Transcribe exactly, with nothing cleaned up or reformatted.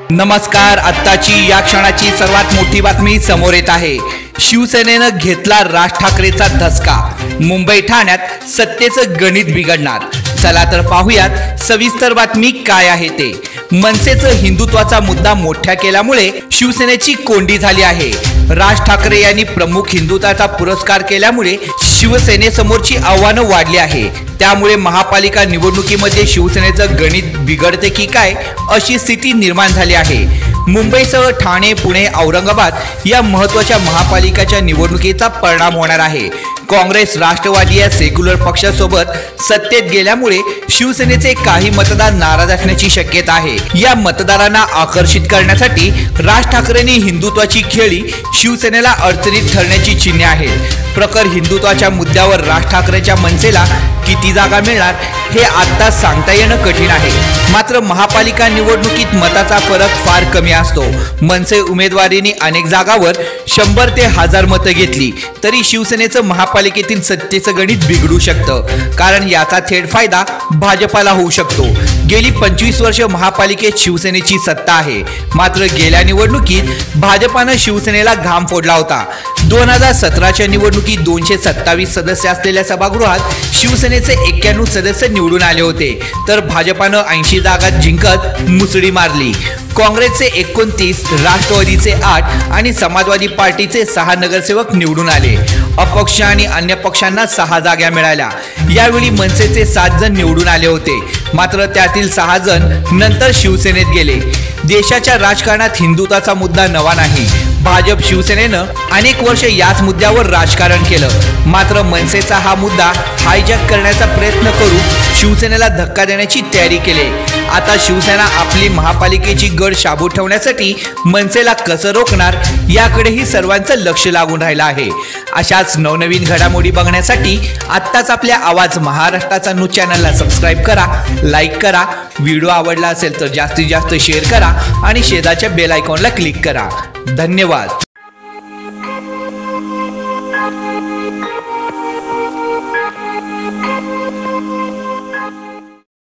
नमस्कार, आत्ताची या क्षणाची सर्वात मोठी बातमी समोर येत आहे। शिवसेनेनं घेतला राज ठाकरेचा धसका, मुंबई ठाण्यात सत्तेचं गणित बिघडणार। चला तर पाहूयात सविस्तर बातमी काय आहे ते। मनसेचं हिंदुत्वाचा मुद्दा मोठा केल्यामुळे शिवसेनेची कोंडी झाली आहे। राज ठाकरे यांनी प्रमुख हिंदुत्वाचा पुरस्कार केल्यामुळे शिवसेनेसमोरची आव्हानं वाढली आहे। त्यामुळे महापालिका निवडणुकीमध्ये शिवसेनेचं गणित बिघडते की काय अशी स्थिती निर्माण झाली आहे। मुंबईसह ठाणे, पुणे, औरंगाबाद या महत्त्वाच्या महापालिकाच्या निवडणुकीचा परिणाम होणार आहे। काँग्रेस, राष्ट्रवादी या सेक्युलर पक्षासोबत सत्तेत गेल्यामुळे शिवसेनेचे काही मतदार नाराज असण्याची शक्यता आहे। या मतदारांना आकर्षित करण्यासाठी राज ठाकरेंनी हिंदुत्वाची खेळी शिवसेनेला अडचणीत ठरण्याची चिन्हे आहेत। प्रखर हिंदुत्वाच्या मुद्द्यावर राज ठाकरेंच्या मनसेला किती जागा मिळणार हे आता सांगता येणं कठीण आहे। मात्र महापालिका निवडणुकीत मताचा फरक फार कमी असतो। मनसे उमेदवारीने अनेक जागावर शंभर ते हजार मतं घेतली तरी शिवसेनेचं महापालिकेतील सत्तेचं गणित बिघडू शकतं, कारण याचा थेट फायदा भाजपाला होऊ शकतो। गेली पंचवीस वर्ष महापालिकेत शिवसेनेची सत्ता आहे, मात्र गेल्या निवडणुकीत भाजपानं शिवसेनेला घाम फोडला होता। दोन हजार सतराच्या निवडणुकीत दोनशे सत्तावीस सदस्य असलेल्या सभागृहात शिवसेनेचे एक्क्याण्णव सदस्य निवडून आले होते, तर भाजपानं ऐंशी जागा जिंकत मुसळी मारली। काँग्रेसचे एकोणतीस, राष्ट्रवादीचे आठ आणि समाजवादी पार्टीचे सहा नगरसेवक निवडून आले। अपक्ष आणि अन्य पक्षांना सहा जागा मिळाल्या। यावेळी मनसेचे सात जण निवडून आले होते, मात्र त्यातील सहा जण नंतर शिवसेनेत गेले। देशाच्या राजकारणात हिंदुत्वाचा मुद्दा नवा नाही। भाजप शिवसेनेनं अनेक वर्ष याच मुद्द्यावर राजकारण केलं, मात्र मनसेचा हा मुद्दा हायजॅक करण्याचा प्रयत्न करून शिवसेनेला धक्का देण्याची तयारी केली। आता शिवसेना आपली महापालिकेची गड शाबूत ठेवण्यासाठी मनसेला कसं रोखणार याकडेही सर्वांचं लक्ष लागून राहिलं आहे। अशाच नवनवीन घडामोडी बघण्यासाठी आत्ताच आपल्या आवाज महाराष्ट्राचा न्यूज चॅनलला सबस्क्राईब करा, लाईक करा, व्हिडिओ आवडला असेल तर जास्तीत जास्त शेअर करा आणि शेजारच्या बेल आयकॉनला क्लिक करा। धन्यवाद।